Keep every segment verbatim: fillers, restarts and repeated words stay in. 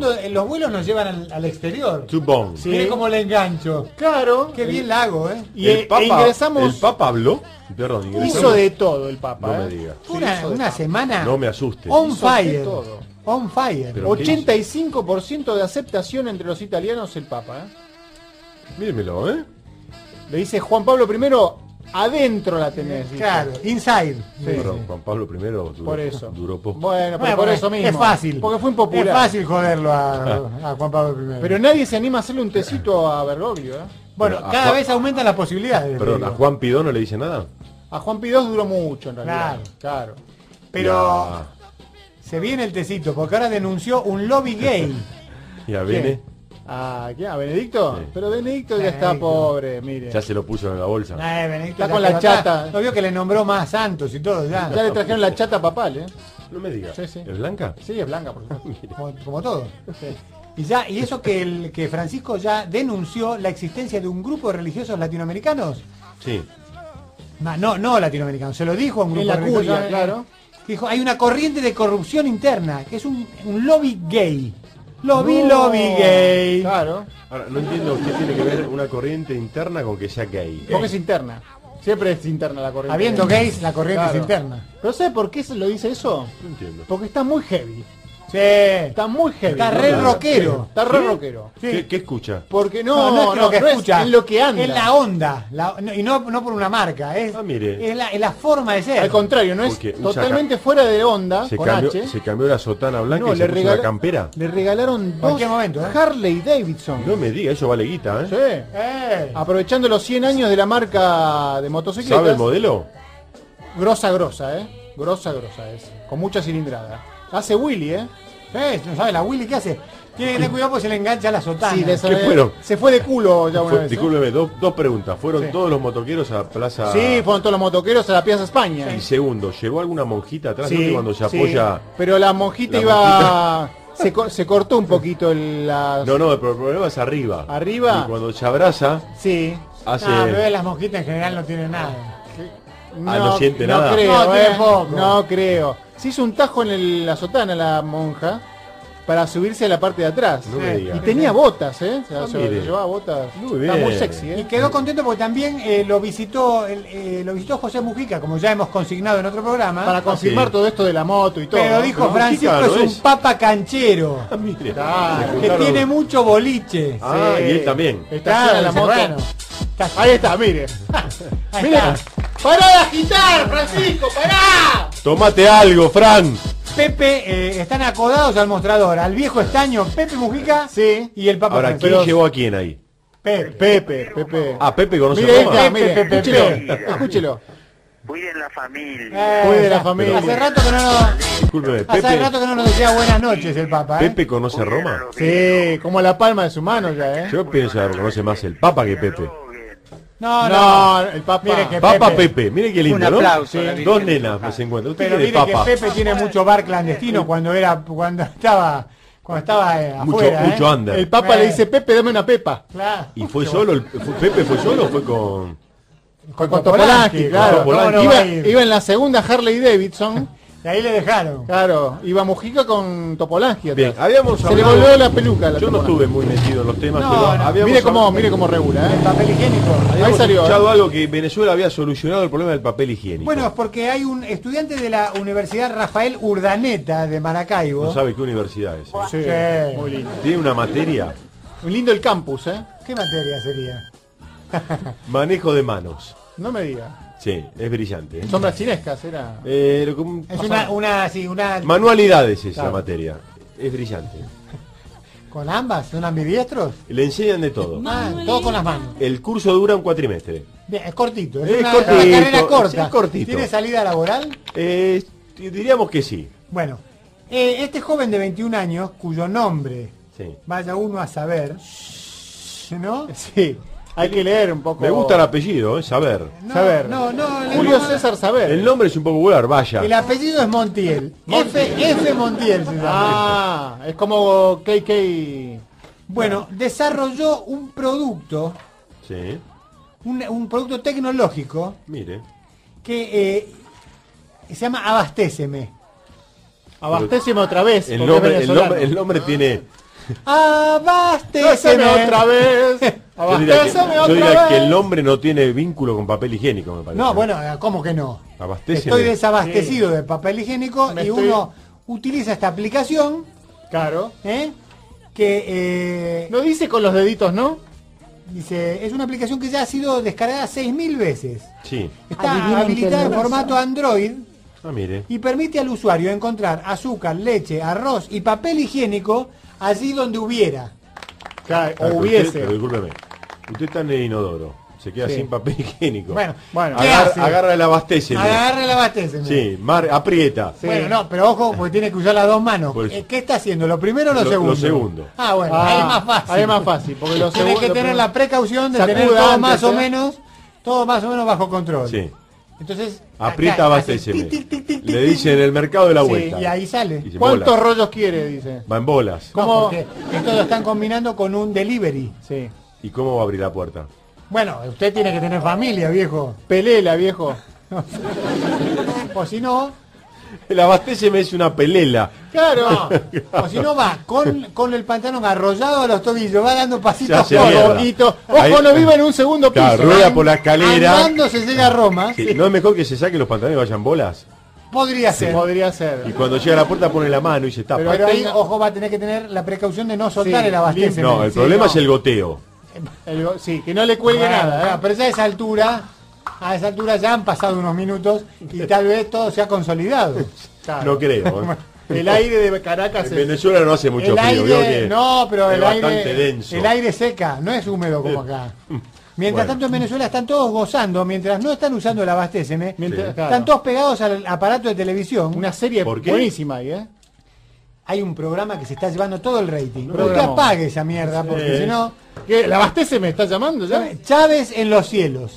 Los vuelos nos llevan al, al exterior. Chupón. Sí. Mire cómo le engancho. Claro. Qué bien la hago, ¿eh? Y el Papa, e ingresamos... El Papa habló. Perdón, ingresamos. Hizo de todo el Papa. No ¿eh? me diga. Una, una semana. No me asuste. On Hizo fire. de todo. On fire. Pero ochenta y cinco por ciento de aceptación entre los italianos el Papa. ¿eh? Mírenmelo, ¿eh? Le dice Juan Pablo primero, adentro la tenés. dice. Claro, inside. Sí, Pero sí. Juan Pablo primero duró, Por eso. duró poco. Bueno, pero Bueno, por porque eso mismo. es fácil. Porque fue impopular. Es fácil joderlo a, a Juan Pablo primero. Pero nadie se anima a hacerle un tecito a Bergoglio. ¿eh? bueno, Pero a cada Juan- vez aumentan las posibilidades. Perdón, te ¿a digo. Juan Pidó no le dice nada? A Juan Pidós duró mucho en realidad. Claro. Claro. Pero Ya. se viene el tecito, porque ahora denunció un lobby gay. ¿Y a Bene? ¿A quién? ¿A Benedicto? Sí. Pero Benedicto ya está Benedicto. pobre, mire. Ya se lo puso en la bolsa. Eh, Benedicto Está ya con la quedó atrás. chata. No vio que le nombró más santos y todo ya. Ya le trajeron la chata papal, ¿eh? No me digas. Sí, sí. ¿Es blanca? Sí, es blanca, por supuesto. Como, como todo. Y ya, y eso que el que Francisco ya denunció la existencia de un grupo de religiosos latinoamericanos. Sí. No, no, no latinoamericanos, se lo dijo a un grupo En la de religiosos. curia, claro. Dijo, hay una corriente de corrupción interna, que es un, un lobby gay. Lobby, No. lobby gay. Claro. Ahora, no entiendo qué tiene que ver una corriente interna con que sea gay. Porque es interna. Siempre es interna la corriente. Habiendo gays, la corriente Claro. es interna. ¿Pero sabe por qué se lo dice eso? No entiendo. Porque está muy heavy. Sí. Está muy heavy. Está ¿no? re Claro. rockero. Está re ¿Sí? rockero. Sí. ¿Qué, qué escucha? Porque No, no, no, es que lo que no es escucha, en lo que anda. es la onda, la- no- y no, no por una marca, es, Ah, mire. es, la, es la forma de ser. Al contrario, no es Porque usa totalmente fuera de onda, Se con cambió, H. se cambió la sotana blanca No, y le se puso regaló- la campera. Le regalaron dos Cualquier momento, ¿eh? Harley Davidson. No me diga, eso vale guita, ¿eh? Sí. Eh. Aprovechando los cien años de la marca de motocicletas. ¿Sabe el modelo? Grosa, grosa, ¿eh? Grosa, grosa es. Con mucha cilindrada. Hace Willy, ¿eh? Eh, ¿no sabe la Willy qué hace? Tiene que tener cuidado porque se le engancha la sotana. Sí, le ¿Qué fueron? Se fue de culo ya una Fue- vez. ¿eh? discúlpeme, dos, dos preguntas. ¿Fueron Sí. todos los motoqueros a Plaza? Sí, fueron todos los motoqueros a la Plaza España. Y segundo, ¿llevó alguna monjita atrás? Sí, ¿No que cuando se sí. apoya? Pero la monjita La iba... Se, co- se cortó un poquito el- la... No, no, pero el problema es arriba. ¿Arriba? Y cuando se abraza, Sí. hace... No, pero las mosquitas en general no tienen nada. Ah, no siente no nada. Creo, No, tiene eh. poco. No creo. Se hizo un tajo en el- la sotana la monja para subirse a la parte de atrás. No me Sí. diga. Y tenía botas, ¿eh? O sea, Ah, se- mire. se llevaba botas. Muy Está muy bien. sexy, Y ¿eh? quedó contento porque también eh, lo visitó el, eh, lo visitó José Mujica, como ya hemos consignado en otro programa. Para confirmar sí. todo esto de la moto y todo. pero ¿no? dijo Pero Francisco Mujica es no un es. papa canchero, Ah, mire. Claro. Le que juntaron- tiene mucho boliche. Ah, Sí. y él también. Estaciona la dice, moto. bueno, está- Ahí está, mire. ahí Mire. está. ¡Pará de agitar, Francisco! ¡Pará! Tomate algo, Fran. Pepe, eh, están acodados al mostrador, al viejo estaño Pepe Mujica Sí. y el Papa Ahora, Francisco. ¿quién llevó a quién ahí? Pepe. Pepe, Pepe. Ah, Pepe conoce Mire, Roma. ya, mire, Pepe, Pepe, escúchelo, Pepe. escúchelo. Cuiden la familia. Eh, Cuide la ya. familia. Hace rato que no nos, Discúlpeme, hace Pepe, rato que no nos decía buenas noches el Papa, ¿eh? ¿Pepe conoce Roma? Sí, como la palma de su mano ya, ¿eh? Yo pienso que conoce más el Papa que Pepe. No, no. No, el Papa. Mire que Papa Pepe. Pepe, mire qué lindo, Un ¿no? aplauso a la Sí. Virgen. Dos nenas me se encuentran. Usted Pero quiere mire Papa. que Pepe tiene mucho bar clandestino cuando era cuando estaba cuando estaba eh, Mucho, afuera, mucho ¿eh? under. El Papa Eh. le dice, Pepe, dame una pepa. Claro. ¿Y fue solo? El, fue- ¿Pepe fue solo o fue con...? Con, con Topolansky, claro. Topolansky. ¿Cómo no va a Iba, ir? iba en la segunda Harley Davidson. Y ahí le dejaron. Claro, iba Mujica con Topolansky atrás. Bien, habíamos Se le hablado- volvió la peluca a la Yo no Topolansky. estuve muy metido en los temas, No, pero no. habíamos Mire cómo, hablado- mire cómo regula, El ¿eh? papel higiénico. habíamos Ahí salió, escuchado ¿eh? algo que Venezuela había solucionado el problema del papel higiénico. Bueno, es porque hay un estudiante de la Universidad Rafael Urdaneta de Maracaibo. no sabe qué universidad es. ¿eh? Sí, Sí. muy lindo. Tiene una materia, Muy lindo el campus, ¿eh? ¿Qué materia sería? manejo de manos. No me diga. Sí, es brillante. ¿eh? Sombras cinescas, era. Eh, lo com- Es una, una, sí, una Manualidades es la Claro. materia. Es brillante. con ambas, son ambidiestros. Le enseñan de todo. Ah, todo con las manos. El curso dura un cuatrimestre. Bien, es cortito, es, Es una, cortito, una carrera corta. sí, cortito. ¿Tiene salida laboral? Eh, diríamos que sí. Bueno, eh, este joven de veintiún años, cuyo nombre Sí. vaya uno a saber, ¿no? Sí, hay que leer un poco. Me gusta el apellido, ¿eh? Saber. No, Saber. no, no. le- Julio César Saber. El nombre es un poco vulgar, vaya. El apellido es Montiel. F, F Montiel se llama. Ah, es como K K. Bueno, desarrolló un producto, Sí. un, un producto tecnológico Mire. que eh, se llama Abastéceme. Abastéceme otra vez. El porque nombre, es el venezolano. nombre, el nombre tiene, Abastéceme otra vez. Yo diría, que, Abastéceme yo otra diría vez. que el nombre no tiene vínculo con papel higiénico, me parece. No, bueno, ¿cómo que no? Abastéceme. Estoy desabastecido de papel higiénico Me y estoy- uno utiliza esta aplicación, Claro. ¿eh? que eh, Lo dice con los deditos, ¿no? dice, es una aplicación que ya ha sido descargada seis mil veces. Sí. Está Adivinen habilitada quién en lo formato Android Ah, mire. y permite al usuario encontrar azúcar, leche, arroz y papel higiénico allí donde hubiera. Claro, Ah, o pero hubiese. Usted, pero discúlpeme. Usted está en el inodoro. Se queda Sí. sin papel higiénico. Bueno, Bueno, ¿qué Agar- hace? agarra el abastéceme. Agarra el abastéceme. Sí, mar, aprieta. Sí. Bueno, no, pero ojo, porque tiene que usar las dos manos. Por eso. Eh, ¿Qué está haciendo? ¿Lo primero o lo, Lo- segundo? lo segundo. Ah, bueno, Ah, ahí es más fácil. ahí es más fácil, porque lo Tiene segundo- que tener la precaución de Sacuda tener todo antes, más o ¿eh? menos, todo más o menos bajo control. Sí. Entonces, Aprieta acá, abastéceme. hace tic, tic, tic, tic, Le tic, dice en el mercado de la sí, vuelta. y ahí sale. Dice, ¿Cuántos bolas. rollos quiere? Dice. Va en bolas. No, ¿Cómo? porque esto lo están combinando con un delivery. Sí. ¿Y cómo va a abrir la puerta? Bueno, usted tiene que tener familia, viejo. Pelela, viejo. O si no, El abastéceme es una pelela. Claro. o si no va con, con el pantalón arrollado a los tobillos, va dando Se pasitos hace por mierda. Poquito. Ojo, Ahí- no vive en un segundo piso. Claro, rueda por la escalera. Andando se llega a Roma, Que ¿No es mejor que se saque los pantalones y vayan bolas? podría ser. Podría Y ser. cuando llega a la puerta pone la mano y se tapa. Pero ahí, tenga- ojo, va a tener que tener la precaución de no soltar Sí, el abastecimiento. No, el Sí, problema no. es el goteo. El go- sí, que no le cuelgue Bueno, nada. ¿eh? bueno, pero ya a esa altura, a esa altura ya han pasado unos minutos y tal vez todo se ha consolidado. Claro. No creo. ¿eh? El aire de Caracas En es... Venezuela no hace mucho El frío. ¿vio aire, que no, pero es el bastante aire, denso. el aire seca, no es húmedo como acá. Mientras Bueno. tanto en Venezuela están todos gozando, mientras no están usando el abastéceme, Mientras- Sí. claro. están todos pegados al aparato de televisión. Una serie ¿Por qué? buenísima ahí, ¿eh? Hay un programa que se está llevando todo el rating. Usted Programa. apague esa mierda, porque Sí. si no, ¿Qué? ¿La abastece me está llamando ya? Chávez en los cielos.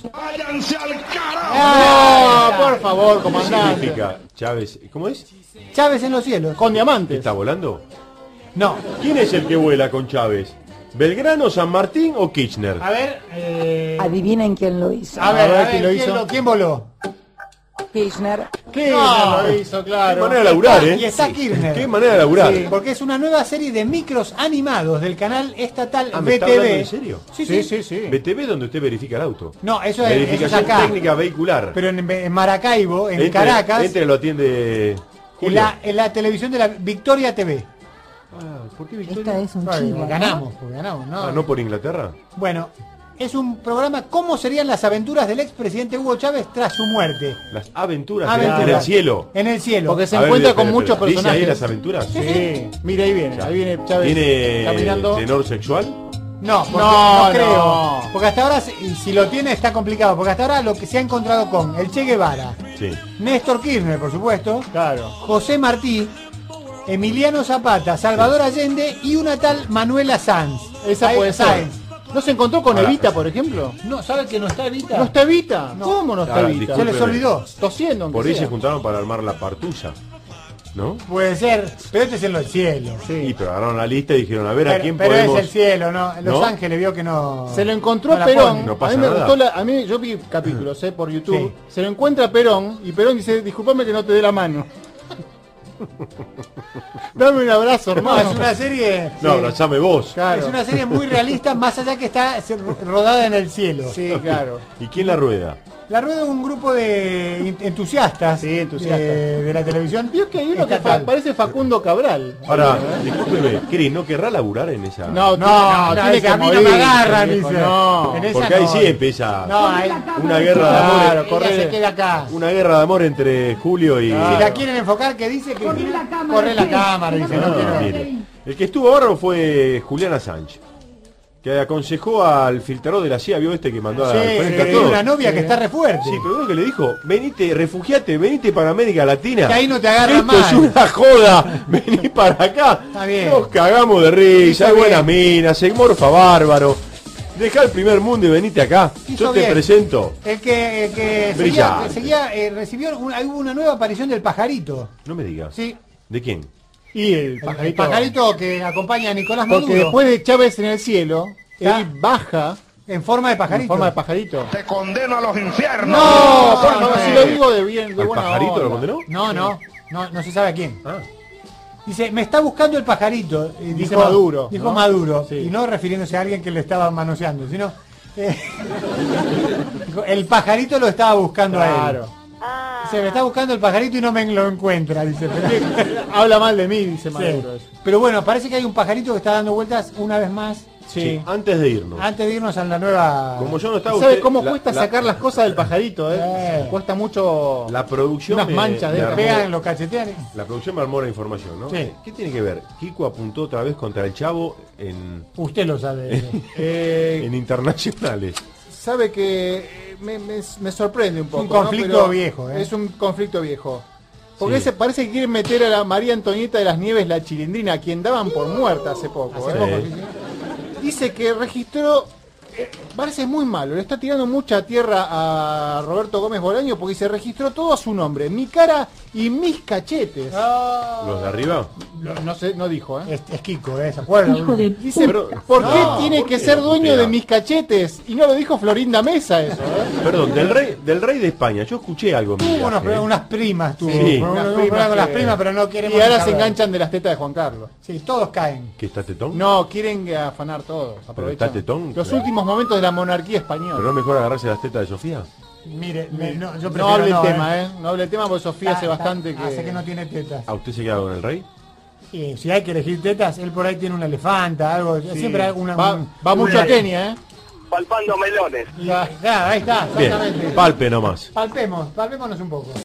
¡Ah, Ah, por favor, ¿Qué comandante! significa Chávez? ¿Cómo es? Chávez en los cielos. Con diamantes. ¿Está volando? No. ¿Quién es el que vuela con Chávez? ¿Belgrano, San Martín o Kirchner? A ver, eh, Adivinen quién lo hizo. a ver, A ver, a ver, ¿quién lo ¿quién, hizo? lo- quién voló? Kirchner. ¿Qué? No. lo hizo, Qué claro. manera de laburar, ¿eh? Y está Kirchner. Qué manera de laburar. Sí, porque es una nueva serie de micros animados del canal estatal Ah, ¿me está B T V. hablando en serio? Sí, Sí, sí. sí, sí. B T V donde usted verifica el auto. No, eso es, eso es Verificación acá. técnica vehicular. Pero en, en Maracaibo, en Entre- Caracas, Entre lo atiende en Julio. la, en la televisión de la Victoria T V. Ah, ¿por qué Victoria? Esta es un Ay, chivo. ¿no? ganamos, porque ganamos, ¿no? Ah, ¿no por Inglaterra? Bueno, es un programa ¿Cómo serían las aventuras del expresidente Hugo Chávez tras su muerte? Las aventuras, Aventuras. en el cielo. En el cielo. Porque se A ver, encuentra espera, con espera, muchos ¿dice ahí personajes. las aventuras? Sí, mira ahí viene, ahí viene Chávez ¿Tiene caminando. tenor sexual? No, porque No, no, creo. no. Porque hasta ahora, si si lo tiene, está complicado. Porque hasta ahora lo que se ha encontrado con el Che Guevara, Sí. Néstor Kirchner, por supuesto, Claro. José Martí, Emiliano Zapata, Salvador Allende y una tal Manuela Sanz. Esa Ahí- puede ser. Sáenz. ¿No se encontró con Ahora- Evita, por ejemplo? No, ¿sabe que no está Evita? ¿No está Evita? No. ¿Cómo no está Ahora, Evita? Se les discúlpeme. olvidó. Tosiendo, aunque Por ahí sea. se juntaron para armar la partusa. ¿No? Puede ser, pero este es en los cielos. Y pero agarraron la lista y dijeron, a ver a Pero, quién pero podemos... es el cielo, ¿no? Los ¿No? Ángeles vio que no. Se lo encontró no la Perón. ponen. No a pasa mí me nada. gustó la, a mí yo vi capítulos eh, por YouTube. Sí. Se lo encuentra Perón y Perón dice, discúlpame que no te dé la mano. Dame un abrazo, No, hermano. es una serie. No, abrazame vos. Claro. Es una serie muy realista, más allá que está se- rodada en el cielo. Sí, claro. ¿Y quién la rueda? La rueda un grupo de in- entusiastas, Sí, entusiastas. De, de la televisión. Vio que hay uno que estatal. fa- parece Facundo Cabral. Ahora, discúlpeme, Cris, ¿no querrá laburar en esa...? No, No, no, no, tiene ese que a mí no morir, me agarran, viejo, dice. no. En esa Porque ahí no. sí empieza No, ahí- una guerra de amor. Claro, corre. corre. Se queda acá. Una guerra de amor entre Julio y... Si la quieren enfocar, que dice que corre la cámara, corre la cámara dice, no Ah, quiero. mire. El que estuvo ahora fue Julián Assange, que aconsejó al filtrador de la C I A, ¿vio este que mandó a Sí, la sí, frente a tiene todos? una novia que Sí. está re fuerte. Sí, pero lo que le dijo, venite, refugiate, venite para América Latina. Que ahí no te agarra Esto mal. es una joda, vení para acá. Está bien. Nos cagamos de risa, Hizo hay buenas bien. minas, se morfa bárbaro. Dejá el primer mundo y venite acá. Hizo Yo te bien. presento. El que, el que seguía, Brillante. seguía, eh, recibió una, hubo una nueva aparición del pajarito. No me digas. Sí. ¿De quién? Y el El pajarito. el pajarito que acompaña a Nicolás Maduro. Porque después de Chávez en el cielo, Ya. él baja En forma de en pajarito. forma de pajarito. Te condeno a los infiernos. No, no, por favor, no, si no. lo digo de bien, de ¿Al buena pajarito onda. lo condenó? No, no, no, no se sabe a quién. Ah. Dice, me está buscando el pajarito. Y Dice dijo, Maduro, Dijo ¿no? Maduro. Sí. Y no refiriéndose a alguien que le estaba manoseando, sino... eh, dijo, el pajarito lo estaba buscando a él. Claro. Dice, me está buscando el pajarito y no me lo encuentra. Dice, Habla mal de mí, dice sí. Maduro. eso. Pero bueno, parece que hay un pajarito que está dando vueltas una vez más. Sí, antes de irnos. Antes de irnos a la nueva... Como yo no estaba ¿Sabe usted, cómo la- cuesta la- sacar las cosas del pajarito? Eh? Eh. Cuesta mucho. La producción Unas me- manchas de me esas. armó- Pegan, lo cachetean. La producción me armó la información, ¿no? Sí. ¿Qué tiene que ver? Kiko apuntó otra vez contra el Chavo en, Usted lo sabe. Eh, en internacionales. sabe que eh, me, me- me sorprende un poco. Un ¿no? conflicto Pero viejo, ¿eh? Es un conflicto viejo. Porque Sí. ese parece que quieren meter a la María Antonieta de las Nieves, la Chilindrina, a quien daban por muerta hace poco. Hace ¿eh? poco, Sí. sí, sí. Dice que registró, eh, parece muy malo, le está tirando mucha tierra a Roberto Gómez Bolaño porque se registró todo a su nombre, mi cara y mis cachetes. ¿Los de arriba? No, no sé, no dijo, ¿eh? Es, es Kiko, ¿eh? ¿Se acuerdan? Hijo de Dice, Pero- ¿por no, qué tiene ¿por que qué ser la dueño putea? de mis cachetes? Y no lo dijo Florinda Mesa eso, ¿eh? Perdón, del rey, del rey de España. Yo escuché algo. en mi Tuvo unos, viaje, ¿eh? unas primas, tuvo. Sí. Tuvo Unas unos primas problemas con las que- primas, pero no quieren Y ahora se manejarlas. enganchan de las tetas de Juan Carlos. Sí, todos caen. ¿Que está tetón? No, quieren afanar todo. Aprovechan. está tetón, Los claro. últimos momentos de la monarquía española. ¿Pero no es mejor agarrarse las tetas de Sofía? Mire, me- no, yo No prefiero hable el no, tema, ¿eh? No hable el tema porque Sofía Está- hace está- bastante que... Hace que no tiene tetas. ¿A usted se queda con el rey? Y si hay que elegir tetas, él por ahí tiene una elefanta, algo. Sí. Siempre hay una. Va, un- va mucho una- a Kenia, ¿eh? Palpando melones. Y- claro, ahí está, Bien, exactamente. palpe nomás. Palpemos, palpémonos un poco.